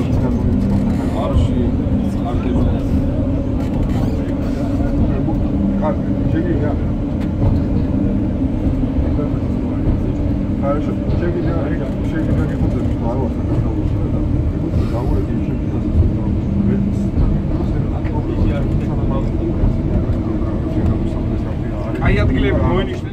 არში არტიზანს Чекиня. Хорошо. Чекиня, чекиня не будет, что а вот это вот. Да вот и еще აი ადგილები მოინიშნე